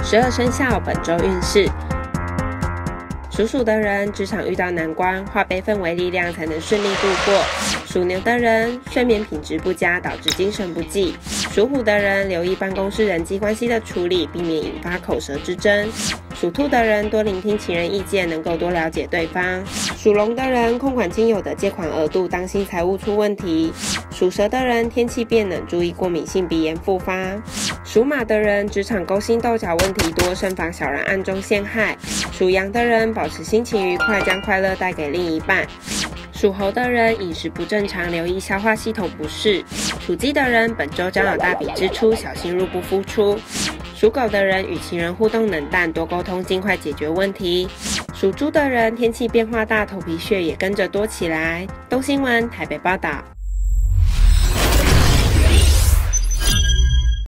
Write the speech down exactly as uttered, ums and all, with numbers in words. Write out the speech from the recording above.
十二生肖本周运势。属鼠的人，职场遇到难关，化悲愤为力量才能顺利度过。属牛的人，睡眠品质不佳，导致精神不济。属虎的人，留意办公室人际关系的处理，避免引发口舌之争。属兔的人，多聆听情人意见，能够多了解对方。属龙的人，控管亲友的借款额度，当心财务出问题。属蛇的人，天气变冷，注意过敏性鼻炎复发。属马的人，职场勾心斗角问题多，慎防小人暗中陷害。属羊的人，保持心情愉快，将快乐带给另一半。属猴的人，饮食不正常，留意消化系统不适。属鸡的人，本周将有大笔支出，小心入不敷出。属狗的人，与情人互动冷淡，多沟通，尽快解决问题。属猪的人，天气变化大，头皮屑也跟着多起来。东新闻台北报道。